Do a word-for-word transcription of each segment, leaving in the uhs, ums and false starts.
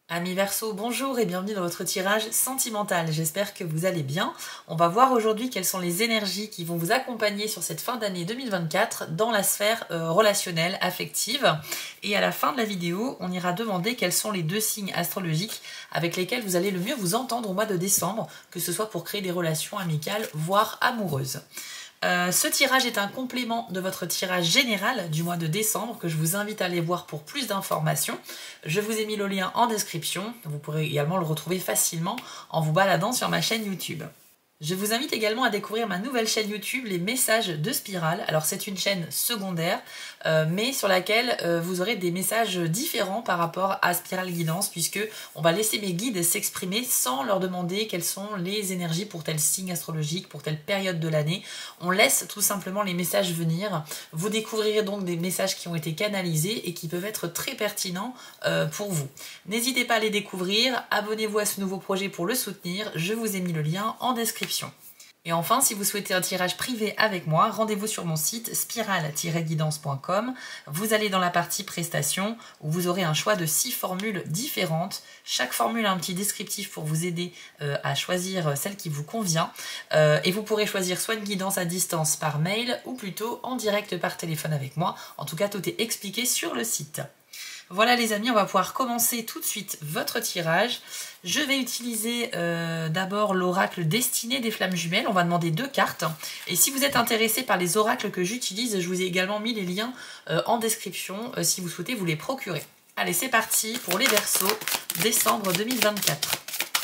Amis Verseau, bonjour et bienvenue dans votre tirage sentimental. J'espère que vous allez bien. On va voir aujourd'hui quelles sont les énergies qui vont vous accompagner sur cette fin d'année deux mille vingt-quatre dans la sphère euh, relationnelle, affective. Et à la fin de la vidéo, on ira demander quels sont les deux signes astrologiques avec lesquels vous allez le mieux vous entendre au mois de décembre, que ce soit pour créer des relations amicales, voire amoureuses. Euh, ce tirage est un complément de votre tirage général du mois de décembre que je vous invite à aller voir pour plus d'informations. Je vous ai mis le lien en description. Vous pourrez également le retrouver facilement en vous baladant sur ma chaîne YouTube. Je vous invite également à découvrir ma nouvelle chaîne YouTube, Les Messages de Spirale. Alors c'est une chaîne secondaire, euh, mais sur laquelle euh, vous aurez des messages différents par rapport à Spirale Guidance, puisque on va laisser mes guides s'exprimer sans leur demander quelles sont les énergies pour tel signe astrologique, pour telle période de l'année. On laisse tout simplement les messages venir. Vous découvrirez donc des messages qui ont été canalisés et qui peuvent être très pertinents euh, pour vous. N'hésitez pas à les découvrir, abonnez-vous à ce nouveau projet pour le soutenir. Je vous ai mis le lien en description. Et enfin, si vous souhaitez un tirage privé avec moi, rendez-vous sur mon site spirale tiret guidance point com. Vous allez dans la partie prestations où vous aurez un choix de six formules différentes. Chaque formule a un petit descriptif pour vous aider euh, à choisir celle qui vous convient. Euh, et vous pourrez choisir soit une guidance à distance par mail ou plutôt en direct par téléphone avec moi. En tout cas, tout est expliqué sur le site. Voilà les amis, on va pouvoir commencer tout de suite votre tirage. Je vais utiliser euh, d'abord l'oracle Destinée des Flammes Jumelles. On va demander deux cartes. Et si vous êtes intéressé par les oracles que j'utilise, je vous ai également mis les liens euh, en description euh, si vous souhaitez vous les procurer. Allez, c'est parti pour les Verseaux, décembre deux mille vingt-quatre.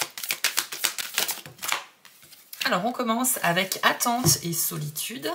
Alors on commence avec attente et solitude.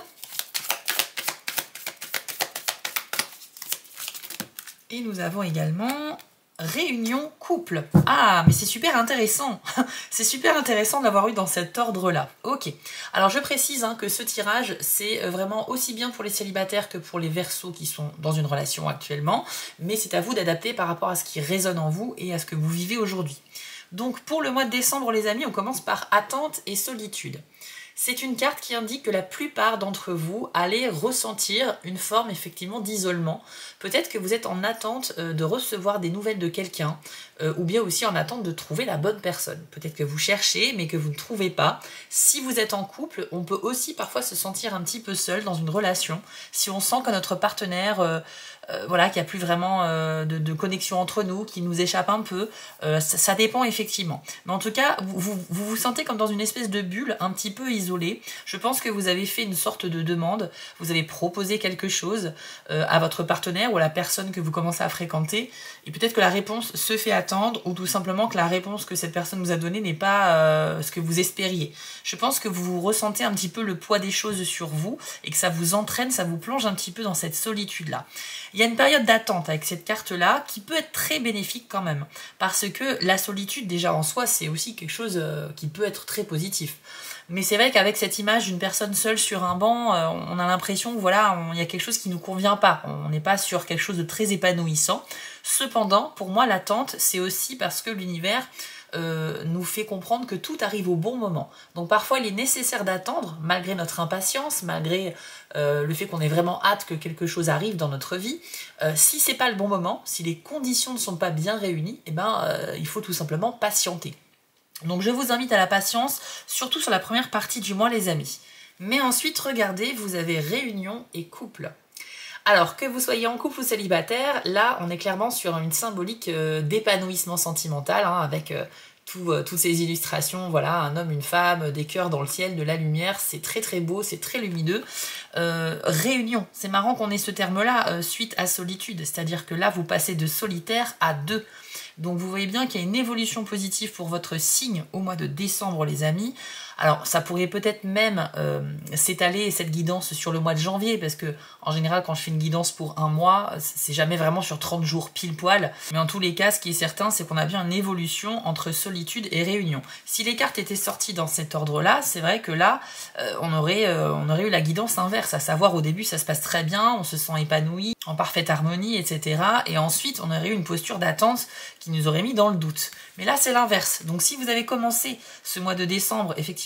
Et nous avons également réunion couple. Ah, mais c'est super intéressant. C'est super intéressant d'avoir eu dans cet ordre-là. Ok. Alors je précise hein, que ce tirage, c'est vraiment aussi bien pour les célibataires que pour les Verseaux qui sont dans une relation actuellement. Mais c'est à vous d'adapter par rapport à ce qui résonne en vous et à ce que vous vivez aujourd'hui. Donc pour le mois de décembre, les amis, on commence par attente et solitude. C'est une carte qui indique que la plupart d'entre vous allez ressentir une forme effectivement d'isolement. Peut-être que vous êtes en attente de recevoir des nouvelles de quelqu'un euh, ou bien aussi en attente de trouver la bonne personne. Peut-être que vous cherchez mais que vous ne trouvez pas. Si vous êtes en couple, on peut aussi parfois se sentir un petit peu seul dans une relation. Si on sent que notre partenaire... Euh, Euh, voilà, qu'il n'y a plus vraiment euh, de, de connexion entre nous, qui nous échappe un peu, euh, ça, ça dépend effectivement. Mais en tout cas, vous, vous vous vous sentez comme dans une espèce de bulle, un petit peu isolé. Je pense que vous avez fait une sorte de demande, vous avez proposé quelque chose euh, à votre partenaire ou à la personne que vous commencez à fréquenter, et peut-être que la réponse se fait attendre, ou tout simplement que la réponse que cette personne vous a donnée n'est pas euh, ce que vous espériez. Je pense que vous ressentez un petit peu le poids des choses sur vous, et que ça vous entraîne, ça vous plonge un petit peu dans cette solitude-là. Il y a une période d'attente avec cette carte-là qui peut être très bénéfique quand même. Parce que la solitude, déjà en soi, c'est aussi quelque chose qui peut être très positif. Mais c'est vrai qu'avec cette image d'une personne seule sur un banc, on a l'impression que voilà, il y a quelque chose qui ne nous convient pas. On n'est pas sur quelque chose de très épanouissant. Cependant, pour moi, l'attente, c'est aussi parce que l'univers... Euh, nous fait comprendre que tout arrive au bon moment. Donc parfois il est nécessaire d'attendre, malgré notre impatience, malgré euh, le fait qu'on ait vraiment hâte que quelque chose arrive dans notre vie. Euh, si c'est pas le bon moment, si les conditions ne sont pas bien réunies, eh ben, euh, il faut tout simplement patienter. Donc je vous invite à la patience, surtout sur la première partie du mois les amis. Mais ensuite, regardez, vous avez réunion et couple. Alors, que vous soyez en couple ou célibataire, là, on est clairement sur une symbolique euh, d'épanouissement sentimental, hein, avec euh, tout, euh, toutes ces illustrations, voilà, un homme, une femme, des cœurs dans le ciel, de la lumière, c'est très très beau, c'est très lumineux. Euh, réunion, c'est marrant qu'on ait ce terme-là euh, suite à solitude, c'est-à-dire que là, vous passez de solitaire à deux. Donc vous voyez bien qu'il y a une évolution positive pour votre signe au mois de décembre, les amis. Alors ça pourrait peut-être même euh, s'étaler cette guidance sur le mois de janvier, parce que en général quand je fais une guidance pour un mois, c'est jamais vraiment sur trente jours pile poil. Mais en tous les cas, ce qui est certain, c'est qu'on a bien une évolution entre solitude et réunion. Si les cartes étaient sorties dans cet ordre-là, c'est vrai que là, euh, on, aurait, euh, on aurait eu la guidance inverse, à savoir au début ça se passe très bien, on se sent épanoui, en parfaite harmonie, et cetera. Et ensuite on aurait eu une posture d'attente qui nous aurait mis dans le doute. Mais là c'est l'inverse. Donc si vous avez commencé ce mois de décembre effectivement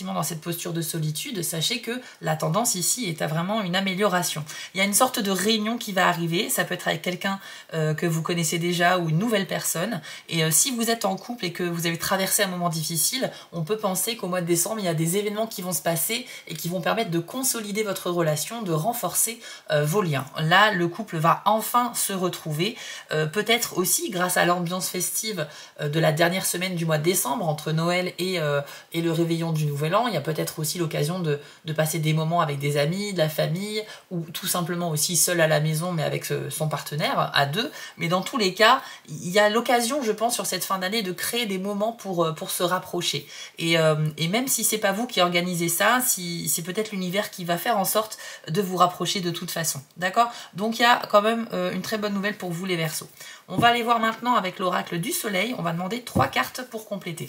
effectivement dans cette posture de solitude, sachez que la tendance ici est à vraiment une amélioration. Il y a une sorte de réunion qui va arriver, ça peut être avec quelqu'un euh, que vous connaissez déjà ou une nouvelle personne. Et euh, si vous êtes en couple et que vous avez traversé un moment difficile, on peut penser qu'au mois de décembre, il y a des événements qui vont se passer et qui vont permettre de consolider votre relation, de renforcer euh, vos liens. Là, le couple va enfin se retrouver, euh, peut-être aussi grâce à l'ambiance festive euh, de la dernière semaine du mois de décembre, entre Noël et, euh, et le réveillon du Nouvel An. Il y a peut-être aussi l'occasion de, de passer des moments avec des amis, de la famille, ou tout simplement aussi seul à la maison, mais avec ce, son partenaire, à deux. Mais dans tous les cas, il y a l'occasion, je pense, sur cette fin d'année, de créer des moments pour, pour se rapprocher. Et, euh, et même si c'est pas vous qui organisez ça, si, c'est peut-être l'univers qui va faire en sorte de vous rapprocher de toute façon. D'accord? Donc il y a quand même euh, une très bonne nouvelle pour vous les Verseaux. On va aller voir maintenant avec l'oracle du soleil. On va demander trois cartes pour compléter.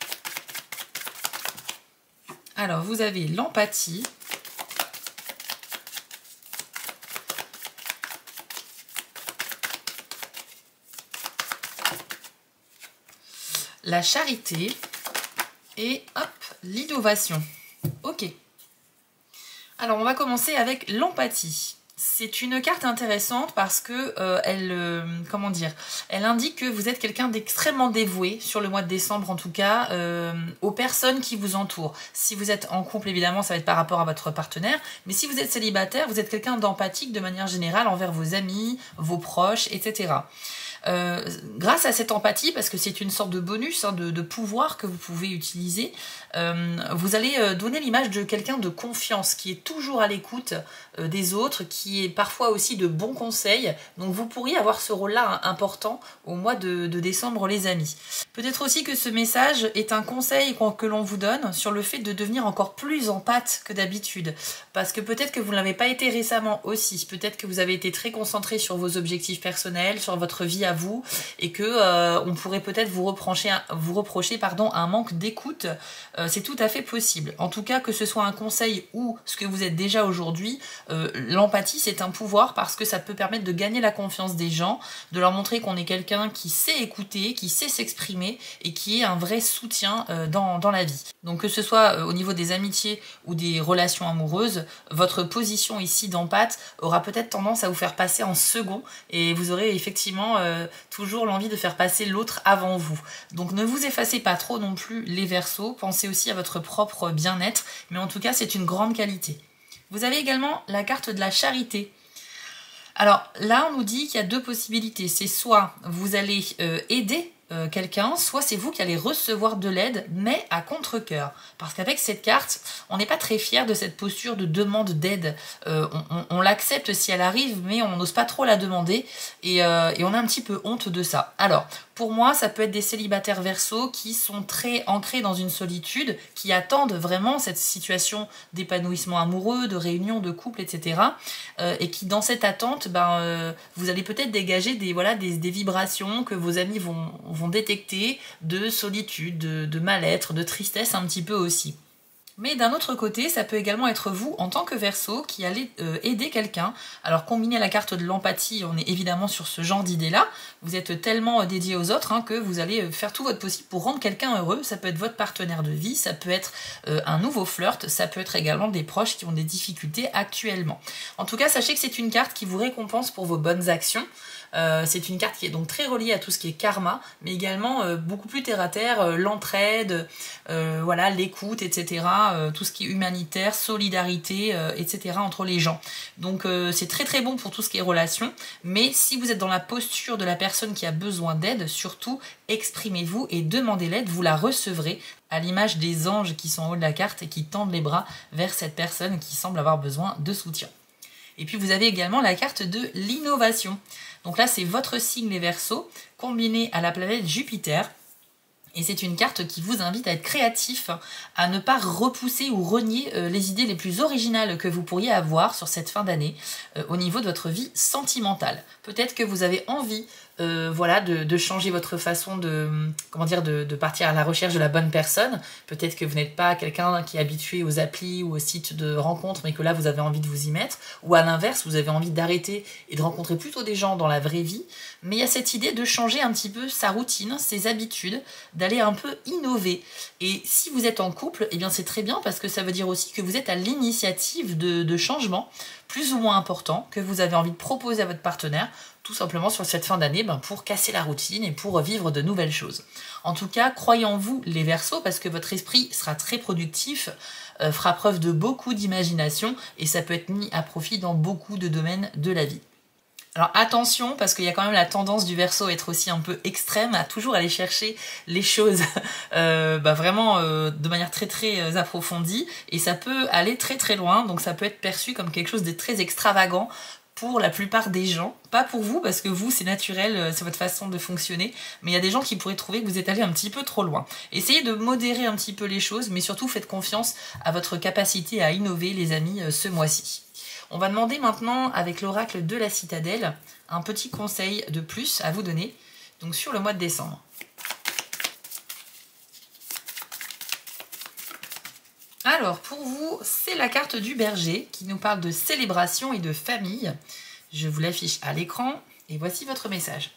Alors vous avez l'empathie, la charité et hop, l'innovation. Ok. Alors on va commencer avec l'empathie. C'est une carte intéressante parce que euh, elle, euh, comment dire, elle indique que vous êtes quelqu'un d'extrêmement dévoué, sur le mois de décembre en tout cas, euh, aux personnes qui vous entourent. Si vous êtes en couple, évidemment, ça va être par rapport à votre partenaire, mais si vous êtes célibataire, vous êtes quelqu'un d'empathique de manière générale envers vos amis, vos proches, et cetera. Euh, grâce à cette empathie, parce que c'est une sorte de bonus, hein, de, de pouvoir que vous pouvez utiliser, euh, vous allez euh, donner l'image de quelqu'un de confiance, qui est toujours à l'écoute euh, des autres, qui est parfois aussi de bons conseils. Donc vous pourriez avoir ce rôle-là hein, important au mois de, de décembre, les amis. Peut-être aussi que ce message est un conseil que l'on vous donne sur le fait de devenir encore plus empathe que d'habitude. Parce que peut-être que vous ne l'avez pas été récemment aussi. Peut-être que vous avez été très concentré sur vos objectifs personnels, sur votre vie à vous, et que euh, on pourrait peut-être vous reprocher, vous reprocher pardon, un manque d'écoute. Euh, c'est tout à fait possible. En tout cas, que ce soit un conseil ou ce que vous êtes déjà aujourd'hui, euh, l'empathie c'est un pouvoir parce que ça peut permettre de gagner la confiance des gens, de leur montrer qu'on est quelqu'un qui sait écouter, qui sait s'exprimer et qui est un vrai soutien euh, dans, dans la vie. Donc que ce soit euh, au niveau des amitiés ou des relations amoureuses, votre position ici d'empathe aura peut-être tendance à vous faire passer en second et vous aurez effectivement euh, toujours l'envie de faire passer l'autre avant vous. Donc ne vous effacez pas trop non plus les Verseaux, pensez aussi à votre propre bien-être, mais en tout cas c'est une grande qualité. Vous avez également la carte de la charité. Alors là on nous dit qu'il y a deux possibilités, c'est soit vous allez euh, aider Euh, quelqu'un, soit c'est vous qui allez recevoir de l'aide, mais à contre-cœur. Parce qu'avec cette carte, on n'est pas très fier de cette posture de demande d'aide. Euh, on on, on l'accepte si elle arrive, mais on n'ose pas trop la demander, et, euh, et on a un petit peu honte de ça. Alors, pour moi, ça peut être des célibataires Verseaux qui sont très ancrés dans une solitude, qui attendent vraiment cette situation d'épanouissement amoureux, de réunion, de couple, et cetera. Euh, et qui, dans cette attente, ben, euh, vous allez peut-être dégager des, voilà, des, des vibrations que vos amis vont vont détecter de solitude, de, de mal-être, de tristesse un petit peu aussi. Mais d'un autre côté, ça peut également être vous, en tant que Verseau, qui allez euh, aider quelqu'un. Alors, combiné à la carte de l'empathie, on est évidemment sur ce genre d'idée-là. Vous êtes tellement euh, dédié aux autres hein, que vous allez faire tout votre possible pour rendre quelqu'un heureux. Ça peut être votre partenaire de vie, ça peut être euh, un nouveau flirt, ça peut être également des proches qui ont des difficultés actuellement. En tout cas, sachez que c'est une carte qui vous récompense pour vos bonnes actions. Euh, c'est une carte qui est donc très reliée à tout ce qui est karma, mais également euh, beaucoup plus terre à terre, euh, l'entraide, euh, voilà, l'écoute, et cetera. Euh, tout ce qui est humanitaire, solidarité, euh, et cetera entre les gens. Donc euh, c'est très très bon pour tout ce qui est relation, mais si vous êtes dans la posture de la personne qui a besoin d'aide, surtout exprimez-vous et demandez l'aide, vous la recevrez, à l'image des anges qui sont en haut de la carte et qui tendent les bras vers cette personne qui semble avoir besoin de soutien. Et puis vous avez également la carte de l'innovation. Donc là, c'est votre signe les Verseaux, combiné à la planète Jupiter. Et c'est une carte qui vous invite à être créatif, à ne pas repousser ou renier euh, les idées les plus originales que vous pourriez avoir sur cette fin d'année euh, au niveau de votre vie sentimentale. Peut-être que vous avez envie euh, voilà, de, de changer votre façon de, comment dire, de, de partir à la recherche de la bonne personne. Peut-être que vous n'êtes pas quelqu'un qui est habitué aux applis ou aux sites de rencontres, mais que là, vous avez envie de vous y mettre. Ou à l'inverse, vous avez envie d'arrêter et de rencontrer plutôt des gens dans la vraie vie. Mais il y a cette idée de changer un petit peu sa routine, ses habitudes, d'aller un peu innover. Et si vous êtes en couple, eh bien c'est très bien parce que ça veut dire aussi que vous êtes à l'initiative de, de changements plus ou moins importants que vous avez envie de proposer à votre partenaire, tout simplement sur cette fin d'année, ben, pour casser la routine et pour vivre de nouvelles choses. En tout cas, croyez en vous les Verseaux parce que votre esprit sera très productif, euh, fera preuve de beaucoup d'imagination et ça peut être mis à profit dans beaucoup de domaines de la vie. Alors attention, parce qu'il y a quand même la tendance du Verseau à être aussi un peu extrême, à toujours aller chercher les choses euh, bah vraiment euh, de manière très très euh, approfondie, et ça peut aller très très loin, donc ça peut être perçu comme quelque chose de très extravagant pour la plupart des gens, pas pour vous, parce que vous c'est naturel, c'est votre façon de fonctionner, mais il y a des gens qui pourraient trouver que vous êtes allé un petit peu trop loin. Essayez de modérer un petit peu les choses, mais surtout faites confiance à votre capacité à innover les amis ce mois-ci. On va demander maintenant, avec l'oracle de la citadelle, un petit conseil de plus à vous donner, donc sur le mois de décembre. Alors, pour vous, c'est la carte du berger qui nous parle de célébration et de famille. Je vous l'affiche à l'écran et voici votre message.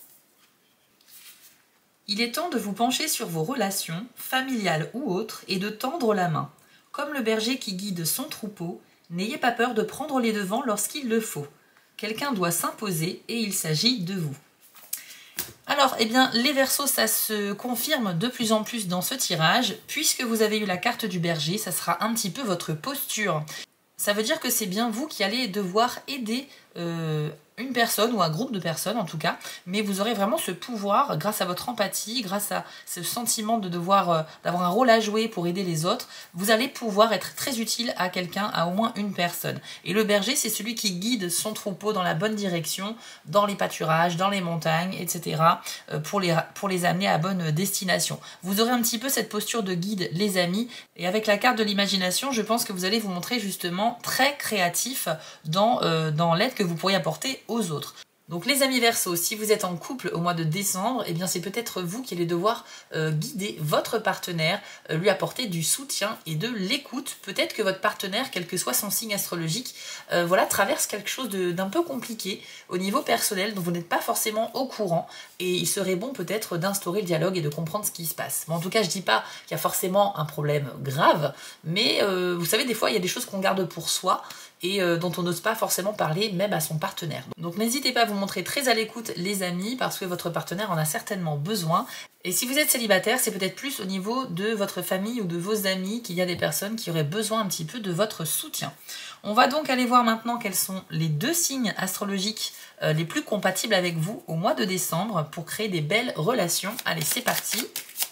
Il est temps de vous pencher sur vos relations, familiales ou autres, et de tendre la main. Comme le berger qui guide son troupeau, n'ayez pas peur de prendre les devants lorsqu'il le faut. Quelqu'un doit s'imposer et il s'agit de vous. Alors, eh bien, les Verseaux, ça se confirme de plus en plus dans ce tirage. Puisque vous avez eu la carte du berger, ça sera un petit peu votre posture. Ça veut dire que c'est bien vous qui allez devoir aider euh, une personne ou un groupe de personnes en tout cas, mais vous aurez vraiment ce pouvoir grâce à votre empathie, grâce à ce sentiment de devoir euh, d'avoir un rôle à jouer pour aider les autres. Vous allez pouvoir être très utile à quelqu'un, à au moins une personne. Et le berger, c'est celui qui guide son troupeau dans la bonne direction, dans les pâturages, dans les montagnes, et cetera, euh, pour les, pour les amener à bonne destination. Vous aurez un petit peu cette posture de guide, les amis, et avec la carte de l'imagination, je pense que vous allez vous montrer justement très créatif dans, euh, dans l'aide que vous pourriez apporter aux autres. Donc les amis Verseaux, si vous êtes en couple au mois de décembre, eh bien c'est peut-être vous qui allez devoir euh, guider votre partenaire, euh, lui apporter du soutien et de l'écoute. Peut-être que votre partenaire, quel que soit son signe astrologique, euh, voilà, traverse quelque chose d'un peu compliqué au niveau personnel dont vous n'êtes pas forcément au courant, et il serait bon peut-être d'instaurer le dialogue et de comprendre ce qui se passe. Bon, en tout cas, je dis pas qu'il y a forcément un problème grave, mais euh, vous savez, des fois, il y a des choses qu'on garde pour soi et euh, dont on n'ose pas forcément parler même à son partenaire. Donc n'hésitez pas à vous montrer très à l'écoute les amis, parce que votre partenaire en a certainement besoin. Et si vous êtes célibataire, c'est peut-être plus au niveau de votre famille ou de vos amis qu'il y a des personnes qui auraient besoin un petit peu de votre soutien. On va donc aller voir maintenant quels sont les deux signes astrologiques euh, les plus compatibles avec vous au mois de décembre pour créer des belles relations. Allez, c'est parti!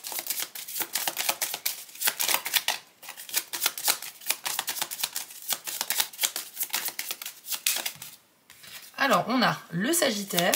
Alors, on a le Sagittaire,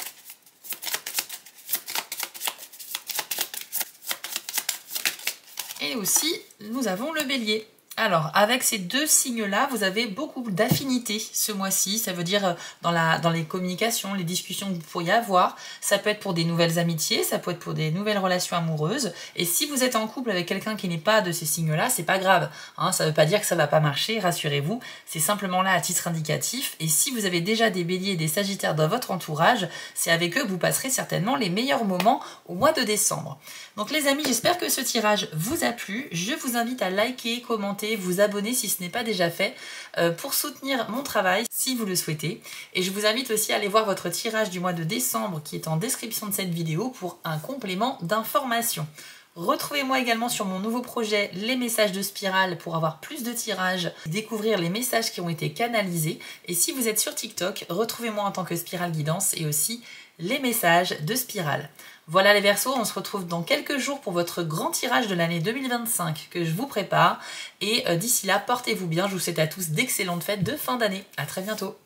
et aussi, nous avons le Bélier. Alors, avec ces deux signes-là, vous avez beaucoup d'affinités ce mois-ci. Ça veut dire dans, la, dans les communications, les discussions que vous pourriez avoir. Ça peut être pour des nouvelles amitiés, ça peut être pour des nouvelles relations amoureuses. Et si vous êtes en couple avec quelqu'un qui n'est pas de ces signes-là, c'est pas grave. Hein, ça ne veut pas dire que ça va pas marcher, rassurez-vous. C'est simplement là à titre indicatif. Et si vous avez déjà des Béliers et des Sagittaires dans votre entourage, c'est avec eux que vous passerez certainement les meilleurs moments au mois de décembre. Donc les amis, j'espère que ce tirage vous a plu. Je vous invite à liker, commenter, vous abonner si ce n'est pas déjà fait euh, pour soutenir mon travail si vous le souhaitez. Et je vous invite aussi à aller voir votre tirage du mois de décembre qui est en description de cette vidéo pour un complément d'information. Retrouvez-moi également sur mon nouveau projet Les Messages de Spirale pour avoir plus de tirages, découvrir les messages qui ont été canalisés. Et si vous êtes sur TikTok, retrouvez-moi en tant que Spirale Guidance et aussi Les Messages de Spirale. Voilà les Verseaux, on se retrouve dans quelques jours pour votre grand tirage de l'année deux mille vingt-cinq que je vous prépare. Et d'ici là, portez-vous bien, je vous souhaite à tous d'excellentes fêtes de fin d'année. À très bientôt.